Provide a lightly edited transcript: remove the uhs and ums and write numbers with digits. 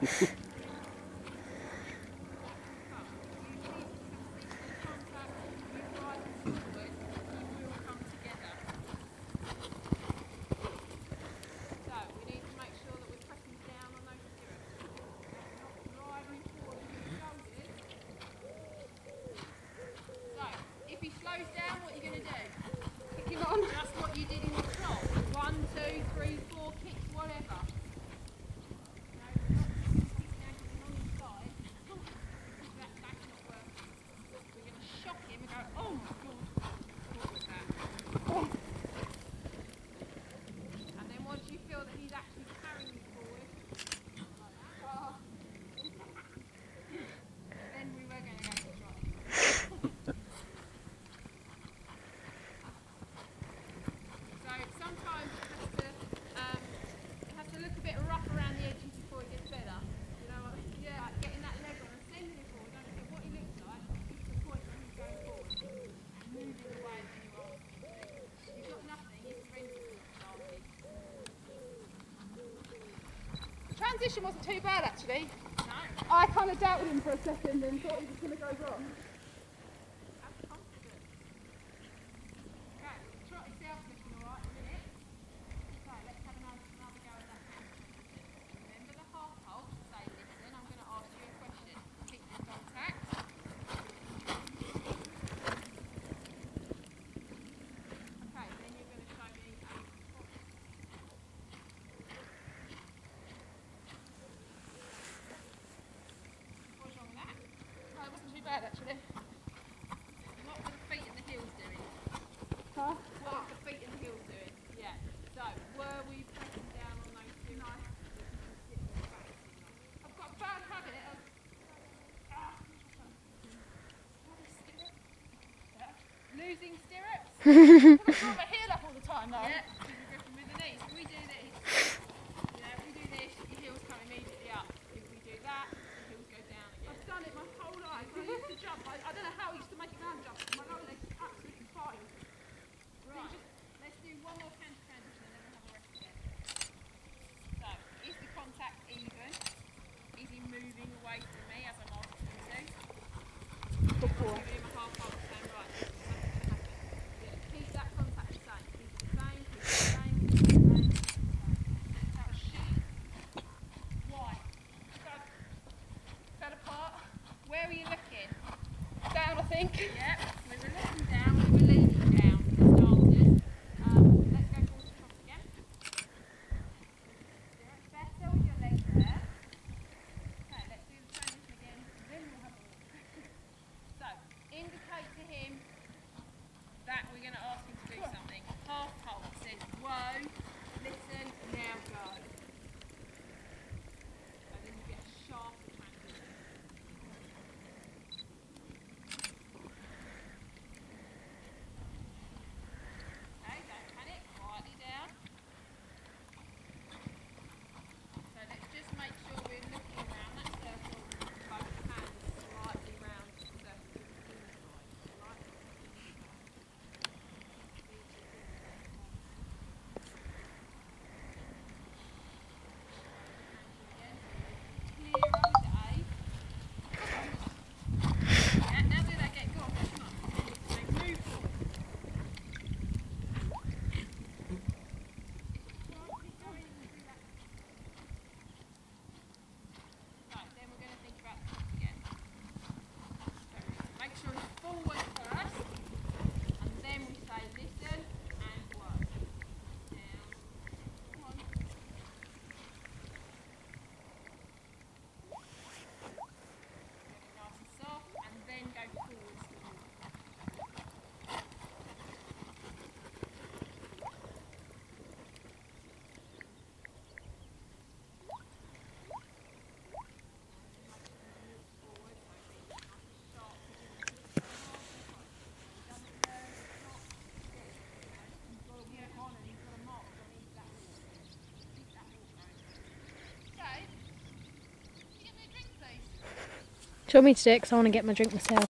Just what you did in the trot. 1, 2, 3, 4 kicks, whatever. No, we're not kicking ankles on his side. That's not working. We're going to shock him and go, oh my god. What was that? Oh. And then once you feel that he's actually carrying you forward, like that, oh. Then we were going to go to trot. Sometimes it has to look a bit rough around the edges before it gets better. You know what I mean? Yeah. Like getting that leg on and sending it forward. Don't know what he looks like. It's the point when he's going forward. Moving away when you are. You've got nothing. It's rented. Transition wasn't too bad actually. No. I kind of doubted him for a second and thought he was going to go wrong. Bad actually. What were the feet and the heels doing? Huh? What were the feet and the heels doing? Yeah. So, were we pressing down on those two knives? I've got a bad habit of losing stirrups. I draw my heel up all the time though. Yeah, because we're gripping with the knees. If we do this, if we do this, your heels come immediately up. If we do that, the heels go down again. I've done it my whole life. When I used to jump, I don't know how I used to make a man jump. My lower legs are absolutely fine. Right. Let's do one more canter transition and then we'll have a rest again. So, is the contact even? Is he moving away from me as I'm asking him to? Good boy. Giving him a half hold the same right. Keep that contact the same. Keep it the same, keep it the same, keep it the same. That was shoot. Why? Go. Fell apart. Where are you looking? Down, I think. Yep. We were looking down, we were leaning down for starters. Let's go forward to trot again. Better with your legs there. Okay, let's do the transition again, then we'll have a walk. So, indicate to him that we're going to ask him to do something. Half hold says, whoa, listen, now go. So then you get a sharp transition. Okay, don't panic, quietly down. So let's just make sure we're looking around that circle, both hands slightly round the circle to the inside. Do you want me to do it? Because I want to get my drink myself.